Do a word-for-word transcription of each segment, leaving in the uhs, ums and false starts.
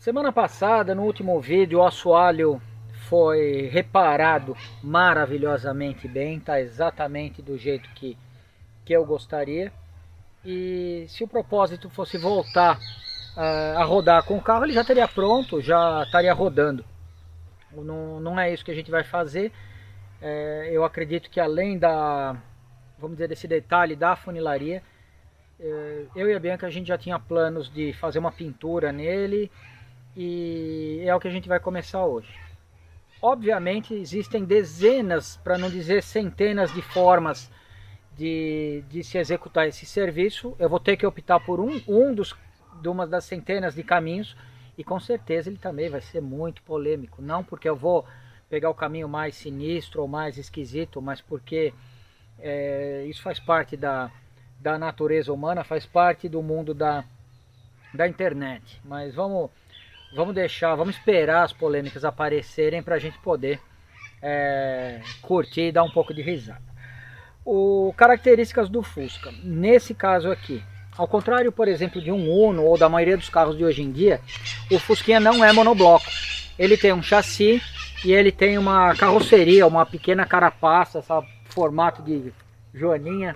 Semana passada, no último vídeo, o assoalho foi reparado maravilhosamente bem, tá exatamente do jeito que, que eu gostaria. E se o propósito fosse voltar uh, a rodar com o carro, ele já estaria pronto, já estaria rodando. Não, não é isso que a gente vai fazer. É, eu acredito que além da, vamos dizer, desse detalhe da funilaria, é, eu e a Bianca a gente já tinha planos de fazer uma pintura nele e é o que a gente vai começar hoje. Obviamente existem dezenas, para não dizer centenas de formas de, de se executar esse serviço. Eu vou ter que optar por um, um dos, de uma das centenas de caminhos e com certeza ele também vai ser muito polêmico. Não porque eu vou pegar o caminho mais sinistro ou mais esquisito, mas porque é, isso faz parte da, da natureza humana, faz parte do mundo da, da internet. Mas vamos... Vamos deixar, vamos esperar as polêmicas aparecerem para a gente poder é, curtir e dar um pouco de risada. O, características do Fusca. Nesse caso aqui, ao contrário, por exemplo, de um Uno ou da maioria dos carros de hoje em dia, o Fusquinha não é monobloco. Ele tem um chassi e ele tem uma carroceria, uma pequena carapaça, esse formato de joaninha.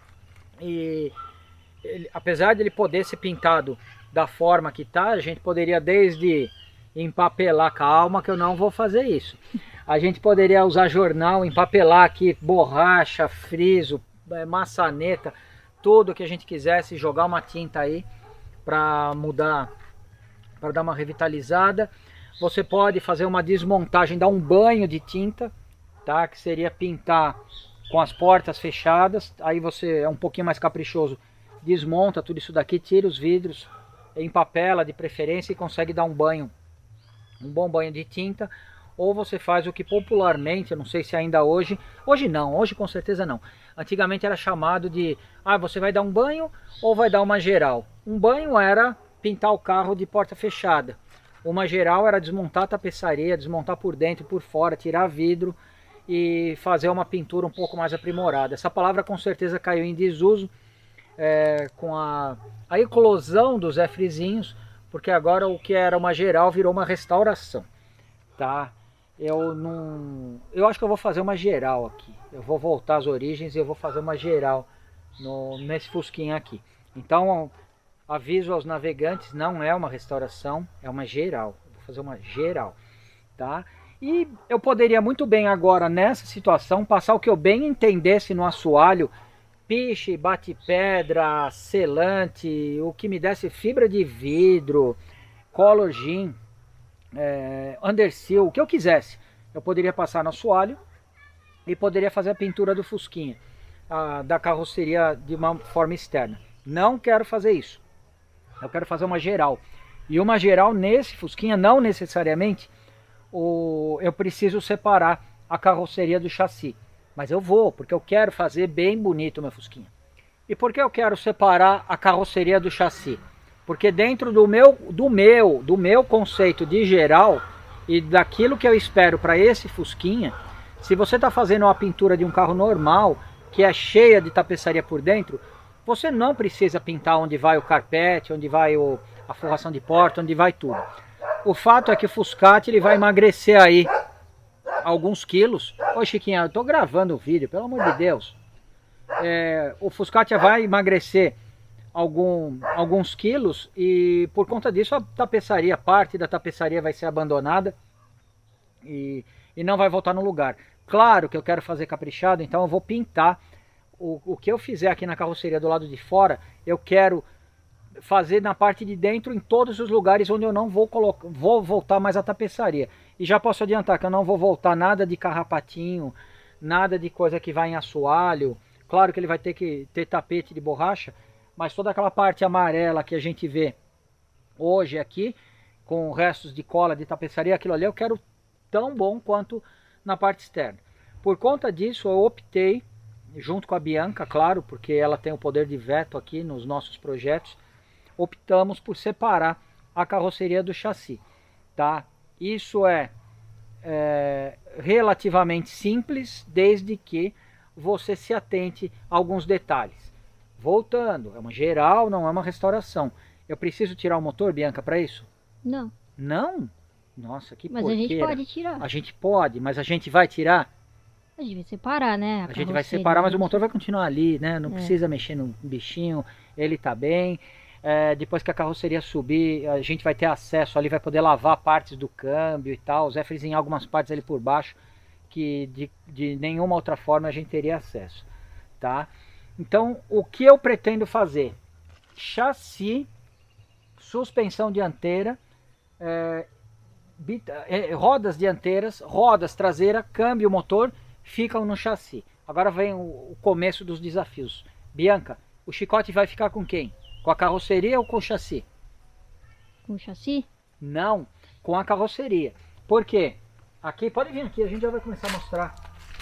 E ele, apesar de ele poder ser pintado da forma que tá, a gente poderia desde empapelar, calma que eu não vou fazer isso. A gente poderia usar jornal, empapelar aqui, borracha, friso, maçaneta, tudo que a gente quisesse, jogar uma tinta aí para mudar, para dar uma revitalizada. Você pode fazer uma desmontagem, dar um banho de tinta, tá? Que seria pintar com as portas fechadas. Aí você é um pouquinho mais caprichoso, desmonta tudo isso daqui, tira os vidros, empapela de preferência e consegue dar um banho, um bom banho de tinta. Ou você faz o que popularmente, eu não sei se ainda hoje, hoje não, hoje com certeza não. Antigamente era chamado de, ah, você vai dar um banho ou vai dar uma geral. Um banho era pintar o carro de porta fechada. Uma geral era desmontar a tapeçaria, desmontar por dentro e por fora, tirar vidro e fazer uma pintura um pouco mais aprimorada. Essa palavra com certeza caiu em desuso é, com a a eclosão dos Zé Frizinhos, porque agora o que era uma geral virou uma restauração, tá? Eu não, eu acho que eu vou fazer uma geral aqui. Eu vou voltar às origens e eu vou fazer uma geral no, nesse Fusquinha aqui. Então, aviso aos navegantes, não é uma restauração, é uma geral. Eu vou fazer uma geral, tá? E eu poderia muito bem agora, nessa situação, passar o que eu bem entendesse no assoalho, piche, bate-pedra, selante, o que me desse fibra de vidro, color jean, é, underseal, o que eu quisesse. Eu poderia passar no assoalho e poderia fazer a pintura do Fusquinha, a, da carroceria de uma forma externa. Não quero fazer isso. Eu quero fazer uma geral. E uma geral nesse Fusquinha, não necessariamente, o, eu preciso separar a carroceria do chassi. Mas eu vou, porque eu quero fazer bem bonito o meu Fusquinha. E por que eu quero separar a carroceria do chassi? Porque dentro do meu, do meu, do meu conceito de geral e daquilo que eu espero para esse Fusquinha, se você está fazendo uma pintura de um carro normal, que é cheia de tapeçaria por dentro, você não precisa pintar onde vai o carpete, onde vai o, a forração de porta, onde vai tudo. O fato é que o Fuscati ele vai emagrecer aí alguns quilos. Ô Chiquinha, eu tô gravando o vídeo, pelo amor de Deus. É, o Fuscati vai emagrecer algum, alguns quilos e por conta disso a tapeçaria, parte da tapeçaria vai ser abandonada e, e não vai voltar no lugar. Claro que eu quero fazer caprichado, então eu vou pintar o, o que eu fizer aqui na carroceria do lado de fora, eu quero fazer na parte de dentro em todos os lugares onde eu não vou colocar, vou voltar mais a tapeçaria. E já posso adiantar que eu não vou voltar nada de carrapatinho, nada de coisa que vai em assoalho. Claro que ele vai ter que ter tapete de borracha, mas toda aquela parte amarela que a gente vê hoje aqui, com restos de cola de tapeçaria, aquilo ali eu quero tão bom quanto na parte externa. Por conta disso eu optei, junto com a Bianca, claro, porque ela tem o poder de veto aqui nos nossos projetos, optamos por separar a carroceria do chassi, tá? Isso é, é relativamente simples, desde que você se atente a alguns detalhes. Voltando, é uma geral, não é uma restauração. Eu preciso tirar o motor, Bianca, para isso? Não. Não? Nossa, que Mas porqueira. a gente pode tirar. A gente pode, mas a gente vai tirar? A gente vai separar, né? A, a gente vai separar, mas o motor vai continuar ali, né? Não é. precisa mexer no bichinho, ele tá bem. É, depois que a carroceria subir, a gente vai ter acesso ali, vai poder lavar partes do câmbio e tal. Os Zéfiros em algumas partes ali por baixo, que de, de nenhuma outra forma a gente teria acesso, tá? Então, o que eu pretendo fazer? Chassi, suspensão dianteira, é, bita, é, rodas dianteiras, rodas traseira, câmbio, motor, ficam no chassi. Agora vem o, o começo dos desafios. Bianca, o chicote vai ficar com quem? Com a carroceria ou com o chassi? Com o chassi? Não, com a carroceria. Por quê? Aqui, pode vir aqui, a gente já vai começar a mostrar.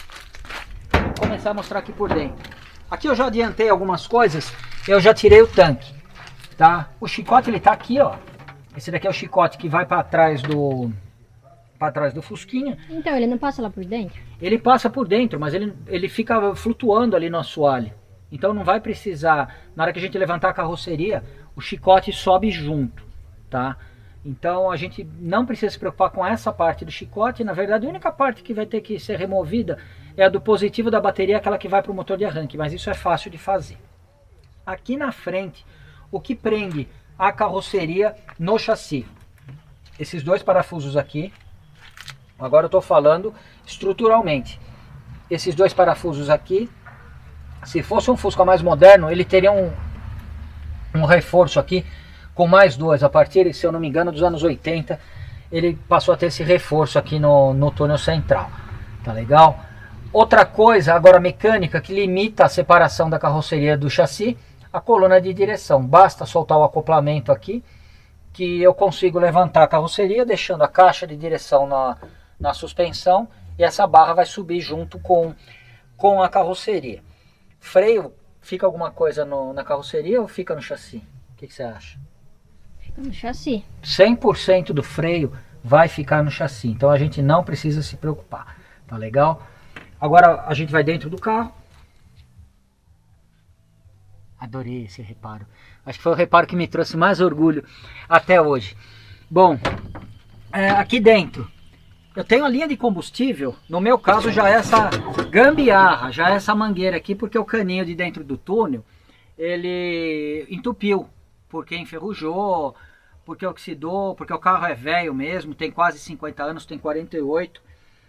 Vou começar a mostrar aqui por dentro. Aqui eu já adiantei algumas coisas, eu já tirei o tanque, tá? O chicote ele tá aqui, ó. Esse daqui é o chicote que vai para trás do para trás do Fusquinha. Então, ele não passa lá por dentro? Ele passa por dentro, mas ele, ele fica flutuando ali no assoalho. Então não vai precisar, na hora que a gente levantar a carroceria, o chicote sobe junto, tá? Então a gente não precisa se preocupar com essa parte do chicote. Na verdade, a única parte que vai ter que ser removida é a do positivo da bateria, aquela que vai para o motor de arranque, mas isso é fácil de fazer. Aqui na frente, o que prende a carroceria no chassi? Esses dois parafusos aqui. Agora eu estou falando estruturalmente. Esses dois parafusos aqui, se fosse um Fusca mais moderno, ele teria um, um reforço aqui com mais dois. A partir, se eu não me engano, dos anos oitenta, ele passou a ter esse reforço aqui no, no túnel central. Tá legal? Outra coisa, agora mecânica, que limita a separação da carroceria do chassi, a coluna de direção. Basta soltar o acoplamento aqui, que eu consigo levantar a carroceria, deixando a caixa de direção na, na suspensão, e essa barra vai subir junto com, com a carroceria. Freio, fica alguma coisa no, na carroceria ou fica no chassi? O que, que você acha? Fica no chassi. cem por cento do freio vai ficar no chassi, então a gente não precisa se preocupar, tá legal? Agora a gente vai dentro do carro. Adorei esse reparo. Acho que foi o reparo que me trouxe mais orgulho até hoje. Bom, é, aqui dentro eu tenho a linha de combustível. No meu caso já é essa gambiarra, já é essa mangueira aqui, porque o caninho de dentro do túnel ele entupiu, porque enferrujou, porque oxidou, porque o carro é velho mesmo, tem quase cinquenta anos, tem quarenta e oito.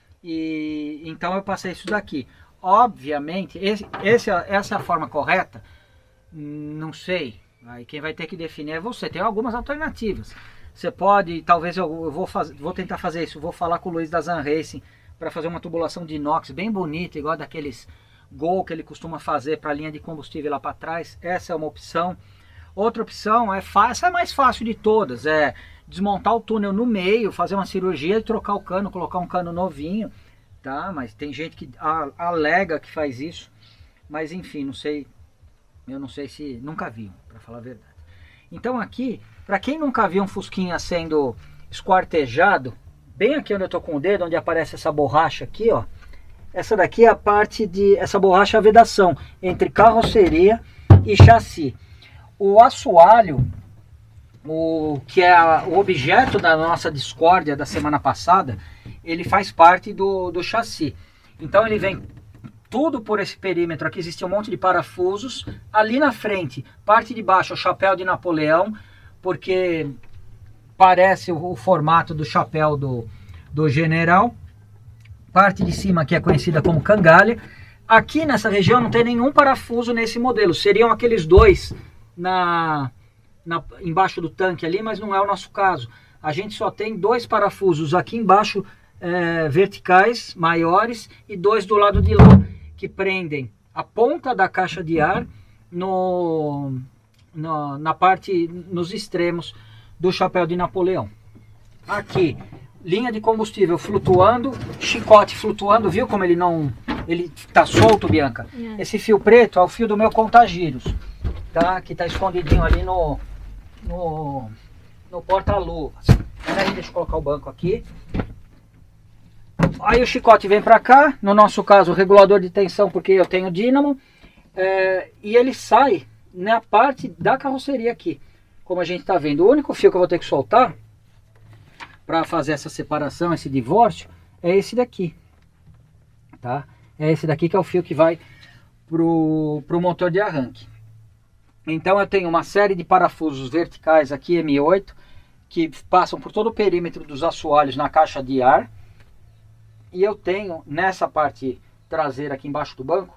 E então eu passei isso daqui. Obviamente, esse, esse, essa é a forma correta. Não sei, aí quem vai ter que definir é você. Tem algumas alternativas. Você pode, talvez eu, eu vou, faz, vou tentar fazer isso. Vou falar com o Luiz da Zan Racing para fazer uma tubulação de inox bem bonita, igual daqueles Gol que ele costuma fazer para a linha de combustível lá para trás. Essa é uma opção. Outra opção é fácil, é a mais fácil de todas, é desmontar o túnel no meio, fazer uma cirurgia e trocar o cano, colocar um cano novinho, tá? Mas tem gente que alega que faz isso, mas enfim, não sei. Eu não sei se... nunca vi, para falar a verdade. Então aqui, para quem nunca viu um Fusquinha sendo esquartejado, bem aqui onde eu tô com o dedo, onde aparece essa borracha aqui, ó. Essa daqui é a parte de... essa borracha é a vedação entre carroceria e chassi. O assoalho, o que é a, o objeto da nossa discórdia da semana passada, ele faz parte do, do chassi. Então ele vem... tudo por esse perímetro aqui, existe um monte de parafusos. Ali na frente, parte de baixo, o chapéu de Napoleão, porque parece o, o formato do chapéu do, do general. Parte de cima aqui é conhecida como cangalha. Aqui nessa região não tem nenhum parafuso nesse modelo. Seriam aqueles dois na, na, embaixo do tanque ali, mas não é o nosso caso. A gente só tem dois parafusos aqui embaixo, é, verticais, maiores, e dois do lado de lá, que prendem a ponta da caixa de ar no, no, na parte, nos extremos do chapéu de Napoleão. Aqui, linha de combustível flutuando, chicote flutuando, viu como ele não... ele tá solto, Bianca? É. Esse fio preto é o fio do meu contagiros, tá? Que tá escondidinho ali no, no, no porta-luvas. Peraí, deixa eu colocar o banco aqui. Aí o chicote vem para cá, no nosso caso o regulador de tensão, porque eu tenho dínamo, é, e ele sai na parte da carroceria aqui, como a gente está vendo. O único fio que eu vou ter que soltar para fazer essa separação, esse divórcio, é esse daqui, tá? É esse daqui que é o fio que vai pro, pro motor de arranque. Então eu tenho uma série de parafusos verticais aqui, M oito, que passam por todo o perímetro dos assoalhos na caixa de ar. E eu tenho nessa parte traseira aqui embaixo do banco,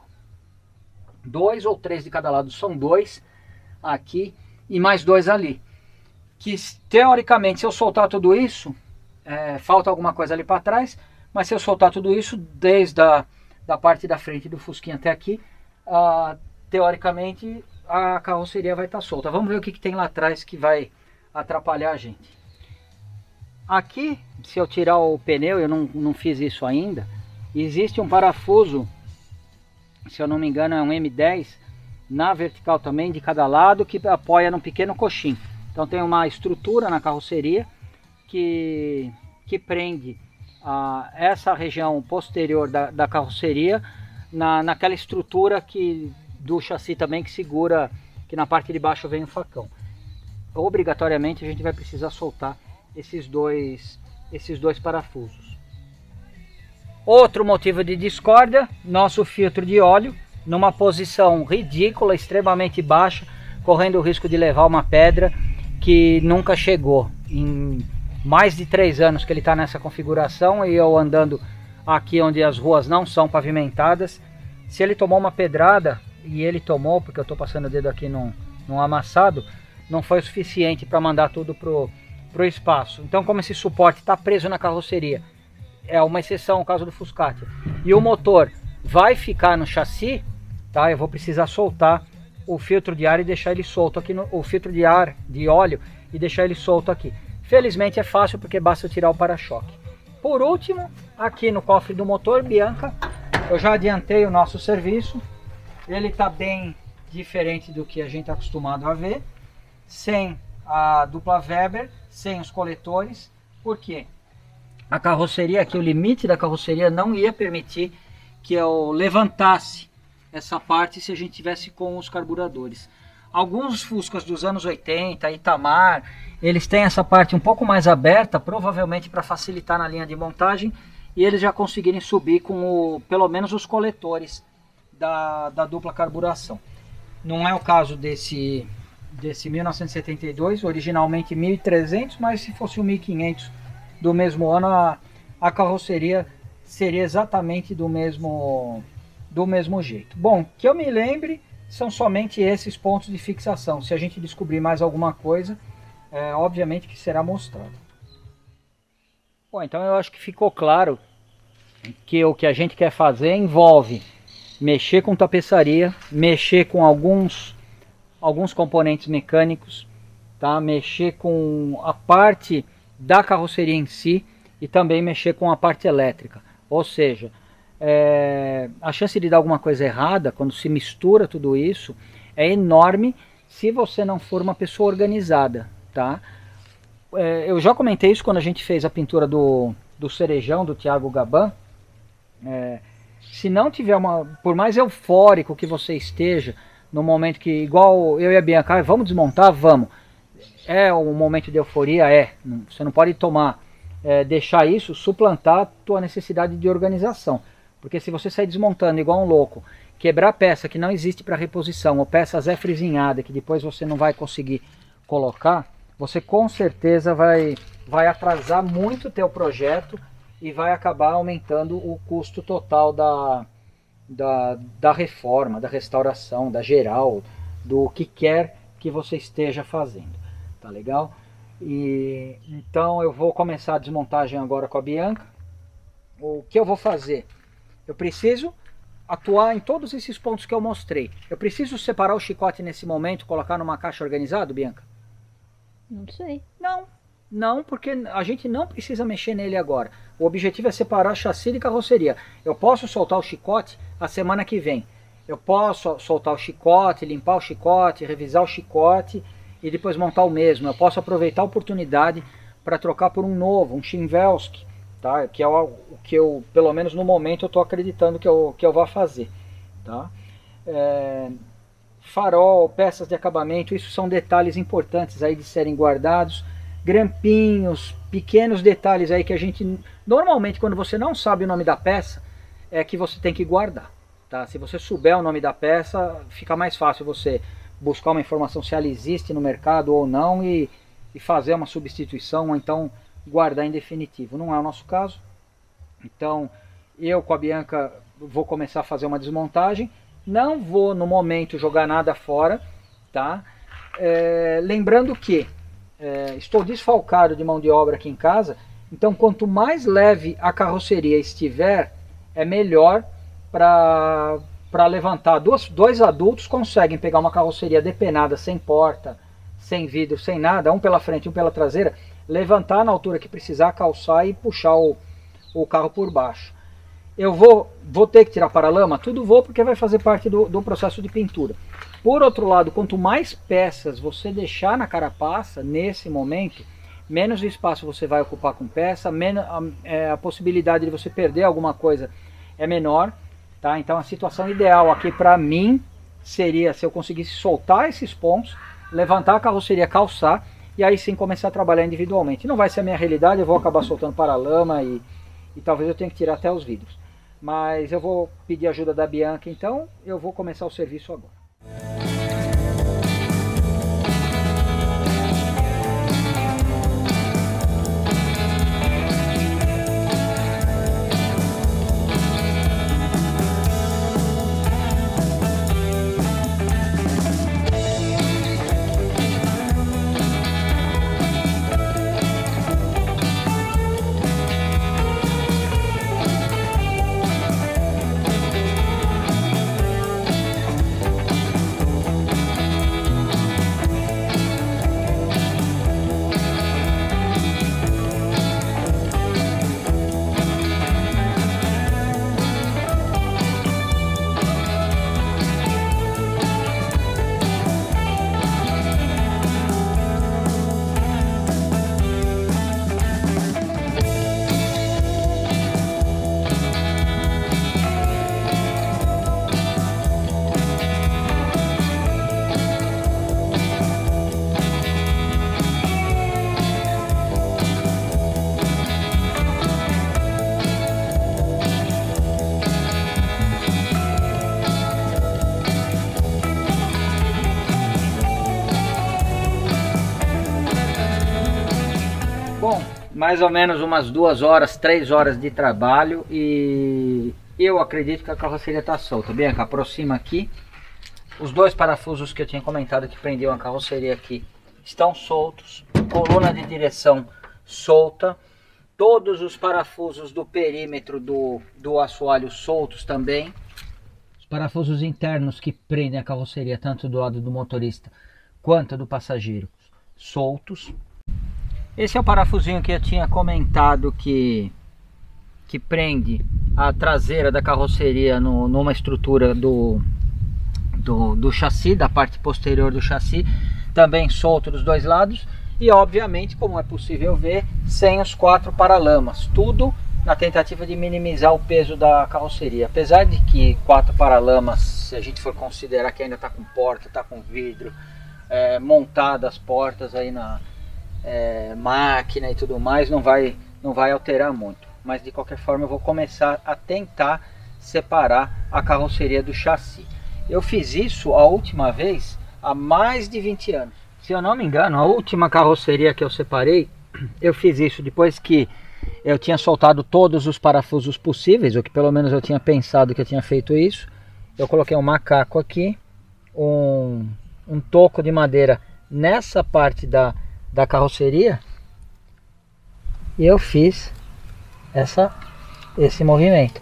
dois ou três de cada lado, são dois aqui e mais dois ali. Que teoricamente, se eu soltar tudo isso, é, falta alguma coisa ali para trás, mas se eu soltar tudo isso, desde a da parte da frente do Fusquinha até aqui, ah, teoricamente a carroceria vai estar solta. Vamos ver o que, que tem lá atrás que vai atrapalhar a gente. Aqui, se eu tirar o pneu, eu não, não fiz isso ainda, existe um parafuso, se eu não me engano é um M dez, na vertical também, de cada lado, que apoia num pequeno coxim. Então tem uma estrutura na carroceria que, que prende a, essa região posterior da, da carroceria na, naquela estrutura que, do chassi também, que segura, que na parte de baixo vem o facão. Obrigatoriamente a gente vai precisar soltar esses dois, esses dois parafusos. Outro motivo de discórdia, nosso filtro de óleo numa posição ridícula, extremamente baixa, correndo o risco de levar uma pedra que nunca chegou. Em mais de três anos que ele está nessa configuração e eu andando aqui onde as ruas não são pavimentadas, se ele tomou uma pedrada, e ele tomou, porque eu estou passando o dedo aqui num, num amassado, não foi o suficiente para mandar tudo pro, pro espaço. Então, como esse suporte está preso na carroceria, é uma exceção o caso do Fuscati, e o motor vai ficar no chassi, tá? Eu vou precisar soltar o filtro de ar e deixar ele solto aqui, no, o filtro de ar, de óleo, e deixar ele solto aqui. Felizmente é fácil, porque basta eu tirar o para-choque. Por último, aqui no cofre do motor, Bianca, eu já adiantei o nosso serviço. Ele está bem diferente do que a gente está acostumado a ver, sem a dupla Weber, sem os coletores. Por quê? A carroceria aqui, o limite da carroceria não ia permitir que eu levantasse essa parte se a gente tivesse com os carburadores. Alguns Fuscas dos anos oitenta, Itamar, eles têm essa parte um pouco mais aberta, provavelmente para facilitar na linha de montagem, e eles já conseguirem subir com o, pelo menos os coletores da, da dupla carburação. Não é o caso desse, desse mil novecentos e setenta e dois, originalmente mil e trezentos, mas se fosse o mil e quinhentos do mesmo ano, a, a carroceria seria exatamente do mesmo, do mesmo jeito. Bom, que eu me lembre, são somente esses pontos de fixação. Se a gente descobrir mais alguma coisa, é, obviamente que será mostrado. Bom, então eu acho que ficou claro que o que a gente quer fazer envolve mexer com tapeçaria, mexer com alguns, alguns componentes mecânicos, tá? Mexer com a parte da carroceria em si e também mexer com a parte elétrica. Ou seja, é, a chance de dar alguma coisa errada quando se mistura tudo isso é enorme se você não for uma pessoa organizada, tá? É, eu já comentei isso quando a gente fez a pintura do, do Cerejão, do Thiago Gaban. É, se não tiver uma, por mais eufórico que você esteja, no momento que, igual eu e a Bianca, vamos desmontar, vamos. É um momento de euforia, é. Você não pode tomar, é, deixar isso suplantar a tua necessidade de organização. Porque se você sair desmontando igual um louco, quebrar peça que não existe para reposição, ou peça Zé frisinhada que depois você não vai conseguir colocar, você com certeza vai, vai atrasar muito o teu projeto e vai acabar aumentando o custo total da, da, da reforma, da restauração, da geral, do que quer que você esteja fazendo. Tá legal? E, então eu vou começar a desmontagem agora com a Bianca. O que eu vou fazer? Eu preciso atuar em todos esses pontos que eu mostrei. Eu preciso separar o chicote nesse momento, colocar numa caixa organizada, Bianca? Não sei. Não, não, porque a gente não precisa mexer nele agora. O objetivo é separar chassi de carroceria. Eu posso soltar o chicote a semana que vem. Eu posso soltar o chicote, limpar o chicote, revisar o chicote e depois montar o mesmo. Eu posso aproveitar a oportunidade para trocar por um novo, um Chinvelski, tá? Que é o, o que eu, pelo menos no momento, eu estou acreditando que eu, que eu vou fazer, tá? É, farol, peças de acabamento, isso são detalhes importantes aí de serem guardados. grampinhos, pequenos detalhes aí que a gente, normalmente quando você não sabe o nome da peça, é que você tem que guardar, tá? Se você souber o nome da peça, fica mais fácil você buscar uma informação se ela existe no mercado ou não e, e fazer uma substituição, ou então guardar em definitivo. Não é o nosso caso, então eu com a Bianca vou começar a fazer uma desmontagem, não vou no momento jogar nada fora, tá? É, lembrando que é, estou desfalcado de mão de obra aqui em casa, então quanto mais leve a carroceria estiver, é melhor para para levantar. Dois, dois adultos conseguem pegar uma carroceria depenada, sem porta, sem vidro, sem nada, um pela frente e um pela traseira, levantar na altura que precisar, calçar e puxar o, o carro por baixo. Eu vou, vou ter que tirar paralama? Tudo vou, porque vai fazer parte do, do processo de pintura. Por outro lado, quanto mais peças você deixar na carapaça, nesse momento, menos espaço você vai ocupar com peça, menos, a, é, a possibilidade de você perder alguma coisa é menor. Tá? Então a situação ideal aqui para mim seria se eu conseguisse soltar esses pontos, levantar a carroceria, calçar, e aí sim começar a trabalhar individualmente. Não vai ser a minha realidade, eu vou acabar soltando paralama e, e talvez eu tenha que tirar até os vidros. Mas eu vou pedir ajuda da Bianca, então eu vou começar o serviço agora. Bom, mais ou menos umas duas horas, três horas de trabalho e eu acredito que a carroceria está solta. Bianca, aproxima aqui. Os dois parafusos que eu tinha comentado que prendiam a carroceria aqui estão soltos. Coluna de direção solta. Todos os parafusos do perímetro do, do assoalho soltos também. Os parafusos internos que prendem a carroceria, tanto do lado do motorista quanto do passageiro, soltos. Esse é o parafusinho que eu tinha comentado que, que prende a traseira da carroceria no, numa estrutura do, do, do chassi, da parte posterior do chassi, também solto dos dois lados e obviamente, como é possível ver, sem os quatro paralamas, tudo na tentativa de minimizar o peso da carroceria. Apesar de que quatro paralamas, se a gente for considerar que ainda está com porta, está com vidro, é, montadas as portas aí na É, máquina e tudo mais, não vai, não vai alterar muito, mas de qualquer forma eu vou começar a tentar separar a carroceria do chassi. Eu fiz isso a última vez há mais de vinte anos, se eu não me engano. A última carroceria que eu separei, eu fiz isso depois que eu tinha soltado todos os parafusos possíveis, ou que pelo menos eu tinha pensado que eu tinha feito isso. Eu coloquei um macaco aqui, um, um toco de madeira nessa parte da da carroceria e eu fiz essa, esse movimento.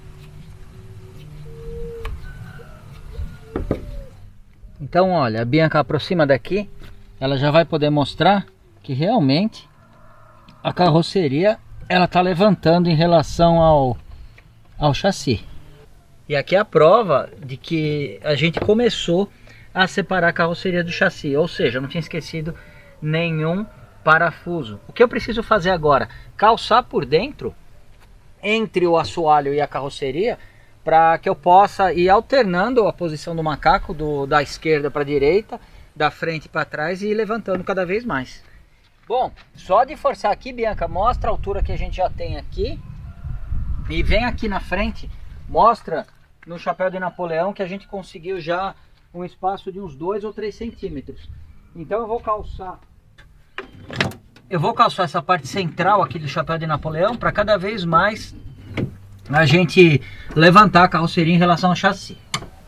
Então olha, a Bianca aproxima daqui, ela já vai poder mostrar que realmente a carroceria ela está levantando em relação ao, ao chassi. E aqui é a prova de que a gente começou a separar a carroceria do chassi, ou seja, eu não tinha esquecido nenhum parafuso. O que eu preciso fazer agora? Calçar por dentro entre o assoalho e a carroceria, para que eu possa ir alternando a posição do macaco do, da esquerda para a direita, da frente para trás e ir levantando cada vez mais. Bom, só de forçar aqui, Bianca, mostra a altura que a gente já tem aqui. E vem aqui na frente, mostra no chapéu de Napoleão que a gente conseguiu já um espaço de uns dois ou três centímetros. Então eu vou calçar, eu vou calçar essa parte central aqui do chapéu de Napoleão para cada vez mais a gente levantar a carroceria em relação ao chassi.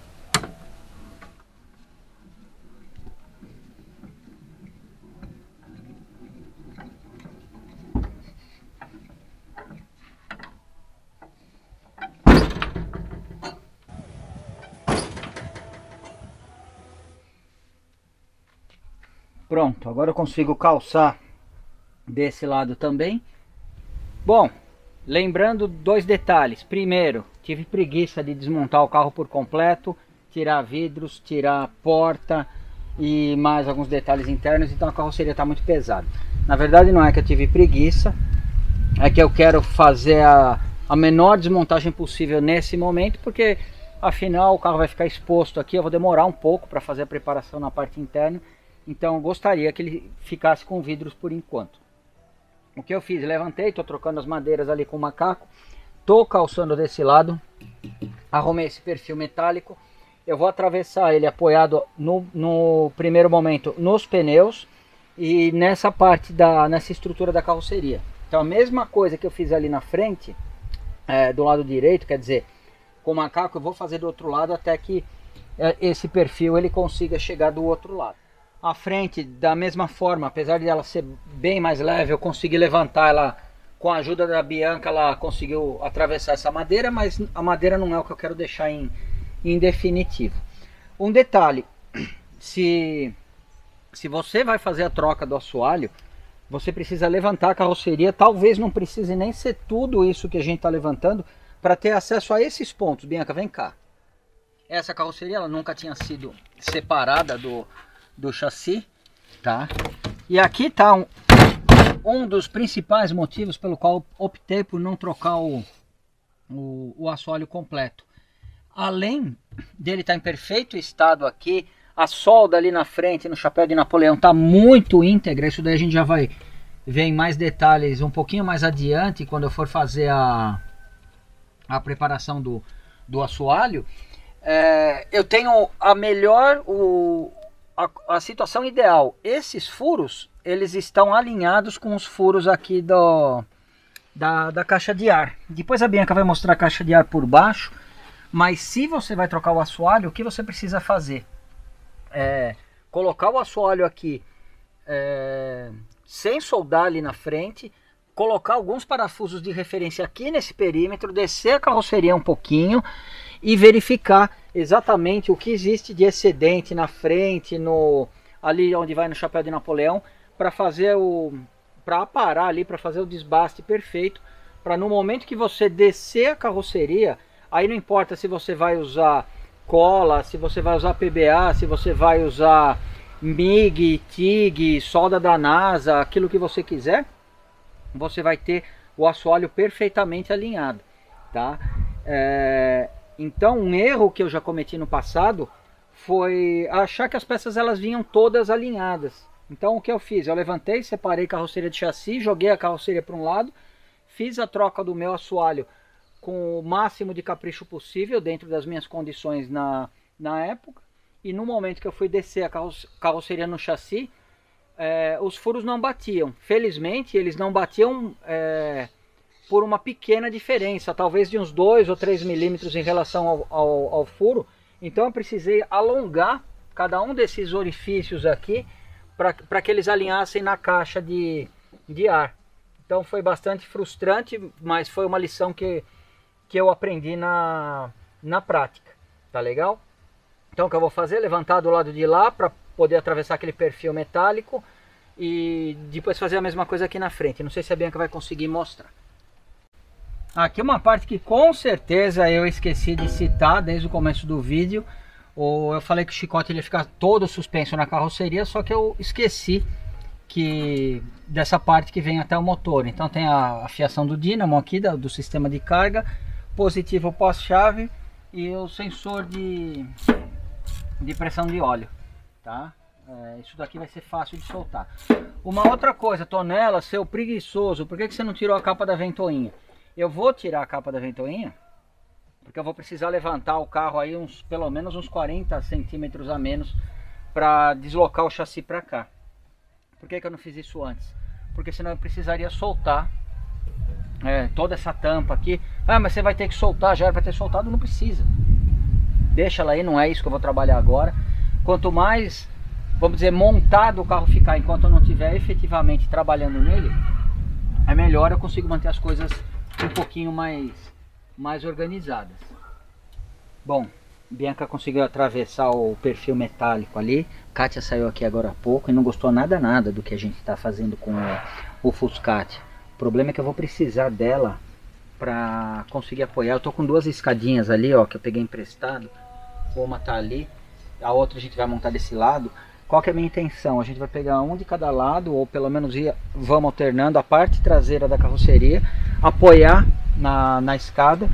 Pronto, agora eu consigo calçar desse lado também. Bom, lembrando dois detalhes. Primeiro, tive preguiça de desmontar o carro por completo, tirar vidros, tirar a porta e mais alguns detalhes internos, então a carroceria está muito pesada. Na verdade não é que eu tive preguiça, é que eu quero fazer a, a menor desmontagem possível nesse momento, porque afinal o carro vai ficar exposto aqui, eu vou demorar um pouco para fazer a preparação na parte interna. Então eu gostaria que ele ficasse com vidros por enquanto. O que eu fiz? Levantei, estou trocando as madeiras ali com o macaco. Estou calçando desse lado. Arrumei esse perfil metálico. Eu vou atravessar ele apoiado no, no primeiro momento nos pneus. E nessa parte, da, nessa estrutura da carroceria. Então a mesma coisa que eu fiz ali na frente, é, do lado direito, quer dizer, com o macaco eu vou fazer do outro lado até que é, esse perfil ele consiga chegar do outro lado. A frente, da mesma forma, apesar de ela ser bem mais leve, eu consegui levantar ela com a ajuda da Bianca, ela conseguiu atravessar essa madeira, mas a madeira não é o que eu quero deixar em, em definitivo. Um detalhe, se, se você vai fazer a troca do assoalho, você precisa levantar a carroceria, talvez não precise nem ser tudo isso que a gente está levantando, para ter acesso a esses pontos. Bianca, vem cá. Essa carroceria ela nunca tinha sido separada do... do chassi, tá? E aqui tá um, um dos principais motivos pelo qual optei por não trocar o, o, o assoalho completo. Além dele estar em perfeito estado aqui, a solda ali na frente, no chapéu de Napoleão, tá muito íntegra. Isso daí a gente já vai ver em mais detalhes um pouquinho mais adiante, quando eu for fazer a, a preparação do, do assoalho. É, eu tenho a melhor... o A, a situação ideal, esses furos, eles estão alinhados com os furos aqui do, da, da caixa de ar. Depois a Bianca vai mostrar a caixa de ar por baixo, mas se você vai trocar o assoalho, o que você precisa fazer? É colocar o assoalho aqui é, sem soldar ali na frente, colocar alguns parafusos de referência aqui nesse perímetro, descer a carroceria um pouquinho e verificar exatamente o que existe de excedente na frente, no ali onde vai no chapéu de Napoleão, para fazer o para aparar ali, para fazer o desbaste perfeito, para no momento que você descer a carroceria, aí não importa se você vai usar cola, se você vai usar P B A, se você vai usar M I G, T I G, solda da NASA, aquilo que você quiser, você vai ter o assoalho perfeitamente alinhado, tá? É... Então um erro que eu já cometi no passado foi achar que as peças elas vinham todas alinhadas. Então o que eu fiz? Eu levantei, separei a carroceria de chassi, joguei a carroceria para um lado, fiz a troca do meu assoalho com o máximo de capricho possível dentro das minhas condições na, na época. E no momento que eu fui descer a carroceria no chassi, é, os furos não batiam. Felizmente eles não batiam... É, por uma pequena diferença, talvez de uns dois ou três milímetros em relação ao, ao, ao furo. Então eu precisei alongar cada um desses orifícios aqui para que eles alinhassem na caixa de, de ar. Então foi bastante frustrante, mas foi uma lição que, que eu aprendi na, na prática. Tá legal? Então o que eu vou fazer? Levantar do lado de lá para poder atravessar aquele perfil metálico e depois fazer a mesma coisa aqui na frente. Não sei se a Bianca vai conseguir mostrar. Aqui uma parte que com certeza eu esqueci de citar desde o começo do vídeo. Ou eu falei que o chicote ele ia ficar todo suspenso na carroceria, só que eu esqueci que dessa parte que vem até o motor. Então tem a, a fiação do dínamo aqui, do, do sistema de carga, positivo pós-chave e o sensor de, de pressão de óleo, tá? É, isso daqui vai ser fácil de soltar. Uma outra coisa, Tonela, seu preguiçoso, por que, que você não tirou a capa da ventoinha? Eu vou tirar a capa da ventoinha, porque eu vou precisar levantar o carro aí uns, pelo menos uns quarenta centímetros a menos para deslocar o chassi para cá. Por que, que eu não fiz isso antes? Porque senão eu precisaria soltar é, toda essa tampa aqui. Ah, mas você vai ter que soltar, já era para ter soltado, não precisa. Deixa ela aí, não é isso que eu vou trabalhar agora. Quanto mais, vamos dizer, montado o carro ficar enquanto eu não estiver efetivamente trabalhando nele, é melhor, eu consigo manter as coisas um pouquinho mais, mais organizadas. Bom, Bianca conseguiu atravessar o perfil metálico ali. Kátia saiu aqui agora há pouco e não gostou nada nada do que a gente está fazendo com o, o Fuscat. O problema é que eu vou precisar dela para conseguir apoiar. Eu tô com duas escadinhas ali, ó, que eu peguei emprestado. Uma tá ali, a outra a gente vai montar desse lado. Qual que é a minha intenção? A gente vai pegar um de cada lado, ou pelo menos ir, vamos alternando a parte traseira da carroceria, apoiar na, na escada,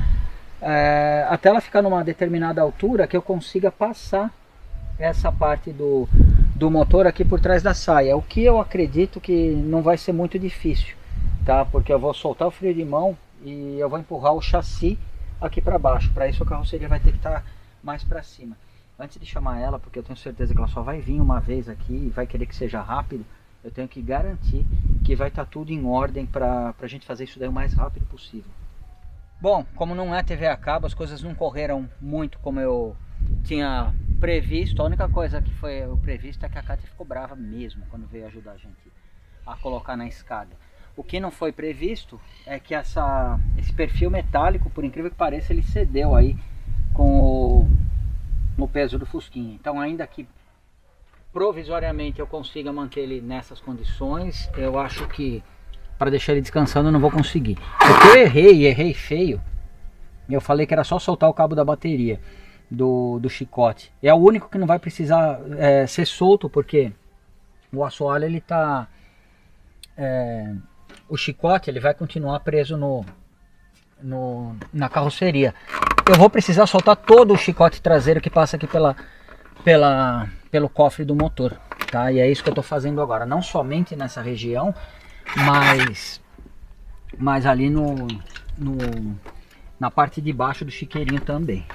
é, até ela ficar numa determinada altura que eu consiga passar essa parte do, do motor aqui por trás da saia. O que eu acredito que não vai ser muito difícil, tá? Porque eu vou soltar o freio de mão e eu vou empurrar o chassi aqui para baixo. Para isso a carroceria vai ter que estar mais para cima. Antes de chamar ela, porque eu tenho certeza que ela só vai vir uma vez aqui e vai querer que seja rápido, eu tenho que garantir que vai estar tudo em ordem para a gente fazer isso daí o mais rápido possível. Bom, como não é T V a cabo, as coisas não correram muito como eu tinha previsto. A única coisa que foi previsto é que a Kátia ficou brava mesmo quando veio ajudar a gente a colocar na escada. O que não foi previsto é que essa, esse perfil metálico, por incrível que pareça, ele cedeu aí com o, o peso do Fusquinha. Então, ainda que provisoriamente eu consiga manter ele nessas condições, eu acho que para deixar ele descansando eu não vou conseguir. Porque eu errei, e errei feio. Eu falei que era só soltar o cabo da bateria do, do chicote. É o único que não vai precisar é, ser solto, porque o assoalho ele tá... É, o chicote ele vai continuar preso no, no, na carroceria. Eu vou precisar soltar todo o chicote traseiro que passa aqui pela, pela, pelo cofre do motor, tá? E é isso que eu estou fazendo agora, não somente nessa região, mas, mas ali no, no, na parte de baixo do chiqueirinho também.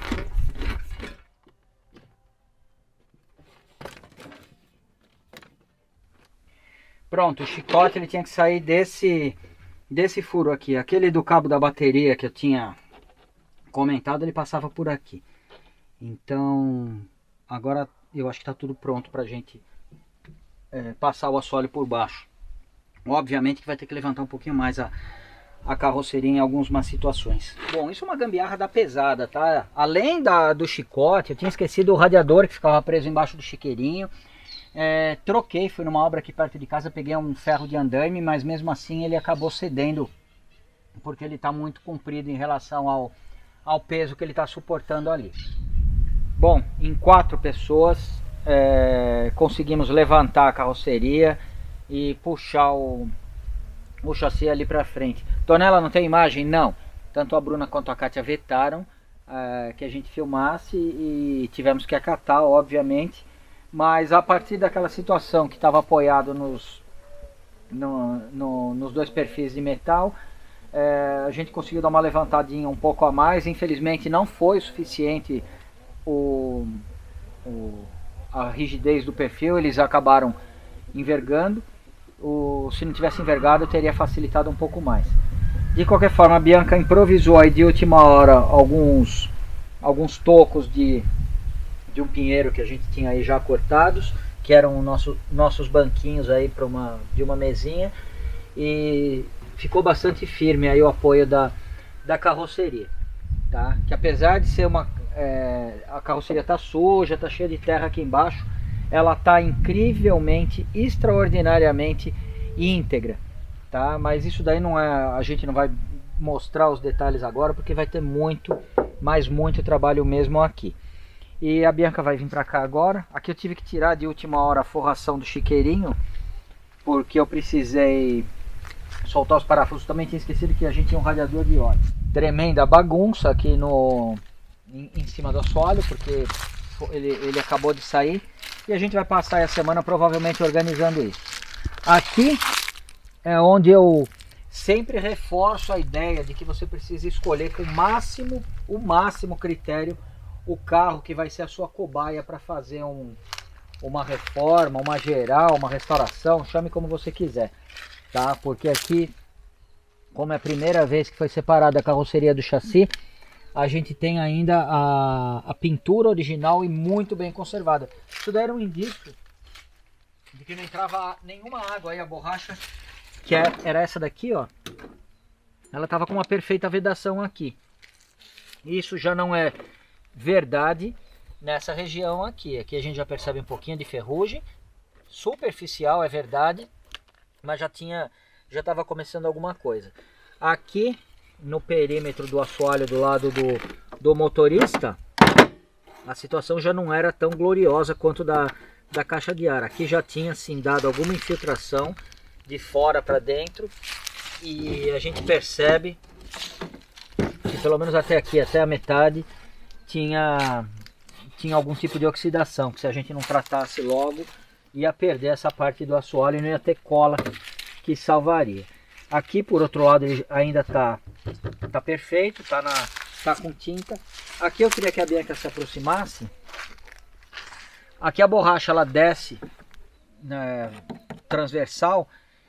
Pronto, o chicote ele tinha que sair desse, desse furo aqui. Aquele do cabo da bateria que eu tinha comentado, ele passava por aqui. Então, agora eu acho que está tudo pronto para a gente é, passar o assoalho por baixo. Obviamente que vai ter que levantar um pouquinho mais a, a carroceria em algumas situações. Bom, isso é uma gambiarra da pesada, tá? Além da, do chicote, eu tinha esquecido o radiador que ficava preso embaixo do chiqueirinho. É, troquei, fui numa obra aqui perto de casa, peguei um ferro de andaime, mas mesmo assim ele acabou cedendo, porque ele está muito comprido em relação ao, ao peso que ele está suportando ali. Bom, em quatro pessoas é, conseguimos levantar a carroceria e puxar o, o chassi ali para frente. Tonela, não tem imagem? Não. Tanto a Bruna quanto a Kátia vetaram é, que a gente filmasse e tivemos que acatar, obviamente. Mas a partir daquela situação que estava apoiado nos, no, no, nos dois perfis de metal, é, a gente conseguiu dar uma levantadinha um pouco a mais. Infelizmente não foi o suficiente o, o, a rigidez do perfil, eles acabaram envergando. O, se não tivesse envergado, teria facilitado um pouco mais. De qualquer forma, a Bianca improvisou aí de última hora alguns, alguns tocos de... de um pinheiro que a gente tinha aí já cortados, que eram nosso, nossos banquinhos aí para uma, de uma mesinha, e ficou bastante firme aí o apoio da, da carroceria, tá? Que apesar de ser uma, é, a carroceria tá suja, tá cheia de terra aqui embaixo, ela tá incrivelmente, extraordinariamente íntegra, tá? Mas isso daí não é, a gente não vai mostrar os detalhes agora, porque vai ter muito, mas muito trabalho mesmo aqui. E a Bianca vai vir para cá agora. Aqui eu tive que tirar de última hora a forração do chiqueirinho, porque eu precisei soltar os parafusos. Também tinha esquecido que a gente tinha um radiador de óleo. Tremenda bagunça aqui no, em, em cima do assoalho, porque ele, ele acabou de sair. E a gente vai passar a semana provavelmente organizando isso. Aqui é onde eu sempre reforço a ideia de que você precisa escolher com o máximo, o máximo critério o carro que vai ser a sua cobaia para fazer um, uma reforma, uma geral, uma restauração, chame como você quiser, tá? Porque aqui, como é a primeira vez que foi separada a carroceria do chassi, a gente tem ainda a, a pintura original e muito bem conservada. Isso daí era um indício de que não entrava nenhuma água aí, a borracha, que é, era essa daqui, ó, ela estava com uma perfeita vedação aqui. Isso já não é verdade nessa região aqui. Aqui a gente já percebe um pouquinho de ferrugem, superficial, é verdade, mas já tinha, já estava começando alguma coisa. Aqui no perímetro do assoalho do lado do, do motorista, a situação já não era tão gloriosa quanto da, da caixa de ar. Aqui já tinha sim dado alguma infiltração de fora para dentro e a gente percebe que pelo menos até aqui, até a metade, tinha, tinha algum tipo de oxidação, que se a gente não tratasse logo ia perder essa parte do assoalho e não ia ter cola que salvaria. Aqui por outro lado ele ainda está tá perfeito, tá, na, tá com tinta. Aqui eu queria que a Bianca se aproximasse. Aqui a borracha ela desce, né, transversal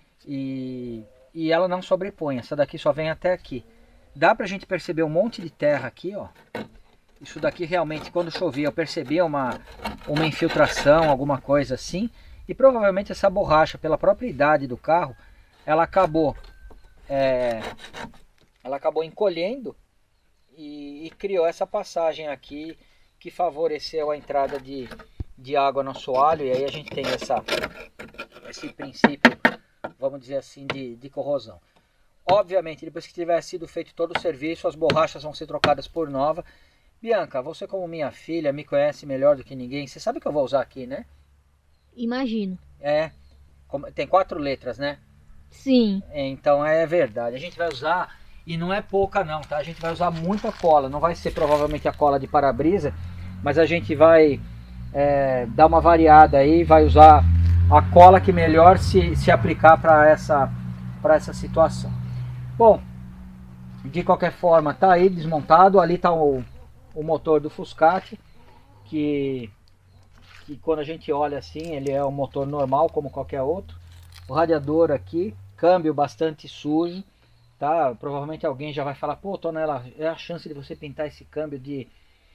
e, e ela não sobrepõe. Essa daqui só vem até aqui. Dá pra gente perceber um monte de terra aqui, ó. Isso daqui realmente quando chovia eu percebia uma, uma infiltração, alguma coisa assim. E provavelmente essa borracha, pela própria idade do carro, ela acabou é, ela acabou encolhendo e, e criou essa passagem aqui que favoreceu a entrada de, de água no assoalho. E aí a gente tem essa, esse princípio, vamos dizer assim, de, de corrosão. Obviamente, depois que tiver sido feito todo o serviço, as borrachas vão ser trocadas por nova. Bianca, você como minha filha me conhece melhor do que ninguém. Você sabe o que eu vou usar aqui, né? Imagino. É, tem quatro letras, né? Sim. Então é verdade. A gente vai usar, e não é pouca não, tá? A gente vai usar muita cola. Não vai ser provavelmente a cola de para-brisa, mas a gente vai é, dar uma variada aí. Vai usar a cola que melhor se, se aplicar para essa, para essa situação. Bom, de qualquer forma, tá aí desmontado. Ali tá o, o motor do Fuscati, que, que quando a gente olha assim, ele é um motor normal como qualquer outro. O radiador aqui, câmbio bastante sujo, tá? Provavelmente alguém já vai falar, pô, Tonela, é a chance de você pintar esse câmbio de,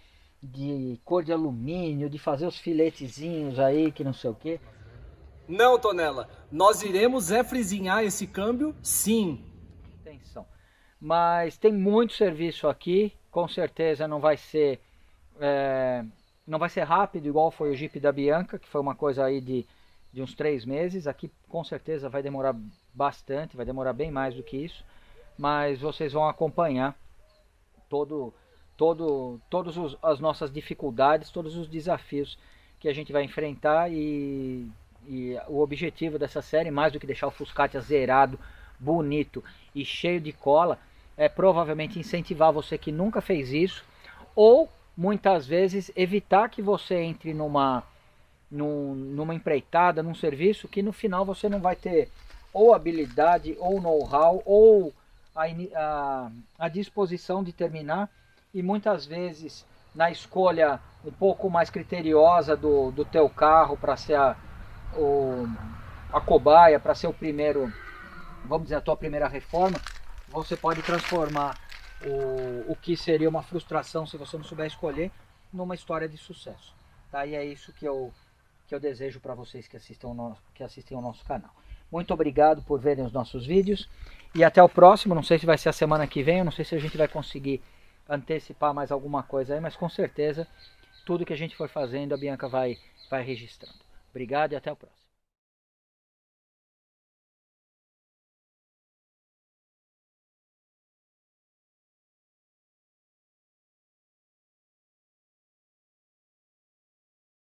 de cor de alumínio, de fazer os filetezinhos aí, que não sei o que. Não, Tonela, nós iremos é frisinhar esse câmbio, sim. Atenção. Mas tem muito serviço aqui, com certeza não vai ser é, não vai ser rápido igual foi o Jeep da Bianca, que foi uma coisa aí de, de uns três meses. Aqui com certeza vai demorar bastante, vai demorar bem mais do que isso, mas vocês vão acompanhar todo, todo, todas as nossas dificuldades, todos os desafios que a gente vai enfrentar e, e o objetivo dessa série, mais do que deixar o Fuscati zerado, bonito e cheio de cola, é provavelmente incentivar você que nunca fez isso, ou muitas vezes evitar que você entre numa, num, numa empreitada, num serviço que no final você não vai ter ou habilidade, ou know-how, ou a, a, a disposição de terminar. E muitas vezes na escolha um pouco mais criteriosa do, do teu carro para ser a, o, a cobaia, para ser o primeiro, vamos dizer, a tua primeira reforma, você pode transformar o, o que seria uma frustração se você não souber escolher, numa história de sucesso. Tá? E é isso que eu, que eu desejo para vocês que assistem, o nosso, que assistem ao nosso canal. Muito obrigado por verem os nossos vídeos e até o próximo. Não sei se vai ser a semana que vem, eu não sei se a gente vai conseguir antecipar mais alguma coisa aí, mas com certeza tudo que a gente for fazendo a Bianca vai, vai registrando. Obrigado e até o próximo.